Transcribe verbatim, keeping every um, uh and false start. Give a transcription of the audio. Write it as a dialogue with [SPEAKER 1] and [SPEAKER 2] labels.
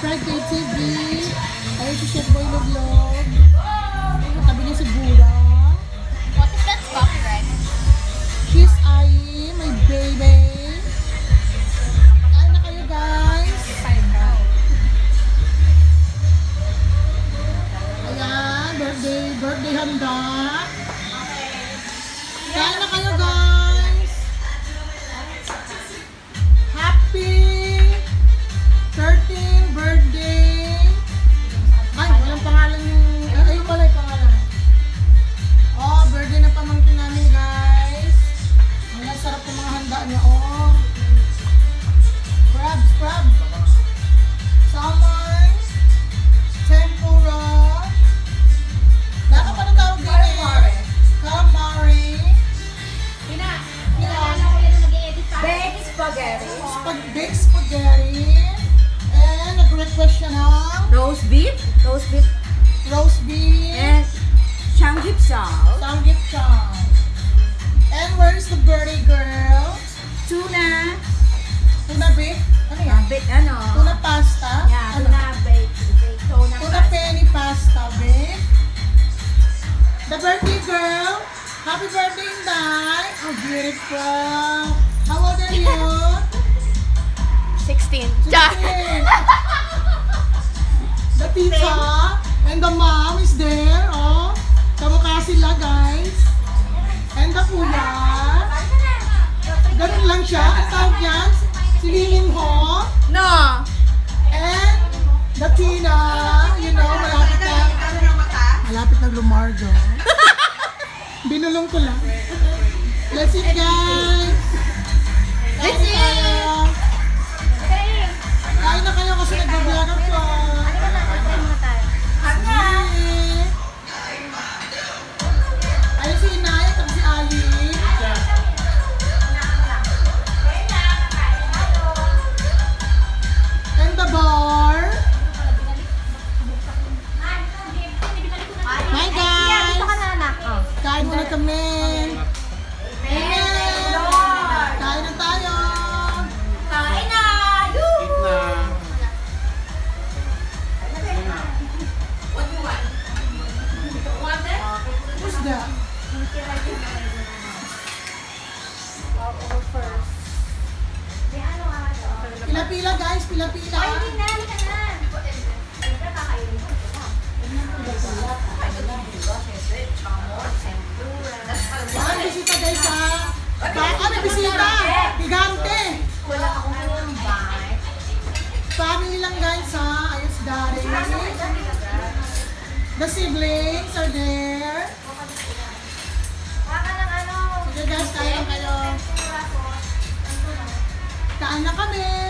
[SPEAKER 1] subscribe kay T V. Ayun si Chef Boy Loglog. Katabi niya si Buda.
[SPEAKER 2] What if that's copyright?
[SPEAKER 1] She's Ai, my baby. Kain na kayo guys. Ayan, birthday, birthday handa. Kain na kayo guys. Happy thirteenth birthday. Ay, walang pangalan yung... Ay, ayun pala yung pangalan. Oh, birthday na pamangkin namin guys. Ang sarap ng mga handa niya. Oh. Crabs, crabs. Salmon. Tempura. Naka pa na tawag din eh. Calamari.
[SPEAKER 2] Pina,
[SPEAKER 1] Pina.
[SPEAKER 2] baked spaghetti.
[SPEAKER 1] Spag baked spaghetti. And nag-request siya ng
[SPEAKER 2] Roast beef. Roast beef.
[SPEAKER 1] roast beef.
[SPEAKER 2] And samgyeopsal.
[SPEAKER 1] Samgyeopsal. And where is the birthday girl?
[SPEAKER 2] Tuna.
[SPEAKER 1] Tuna beef? Ano yan?
[SPEAKER 2] Baked ano?
[SPEAKER 1] Tuna pasta?
[SPEAKER 2] Yeah,
[SPEAKER 1] Ano?
[SPEAKER 2] tuna baked. Baked tuna
[SPEAKER 1] Tuna
[SPEAKER 2] pasta.
[SPEAKER 1] penny pasta beef. The birthday girl. Happy birthday, Inday. Oh, beautiful. How old are you?
[SPEAKER 2] sixteen.
[SPEAKER 1] sixteen. The tita and the mom is there. Oh, kamukha sila guys. And the kuya. Ganun lang siya. Ang tawag yan. Si Liling Ho.
[SPEAKER 2] No.
[SPEAKER 1] And the Tina. You know, malapit na. Malapit na lumargo. Binulong ko lang. Let's eat guys. Let's eat. Kain na kayo kasi nag-vlog ako. Ayun si Inay at si Ali. And the bar. Hi guys! Kain muna kami. Amen! Kain na tayo.
[SPEAKER 2] Kain na!
[SPEAKER 1] Who's that? Pila-pila guys, pila-pila. Ah, bisita guys ha. Ah, may bisita. Gigante. Family lang guys ha. Ayun si Daddy. The siblings are there. Sige guys, kain na kayo. Kain na kami.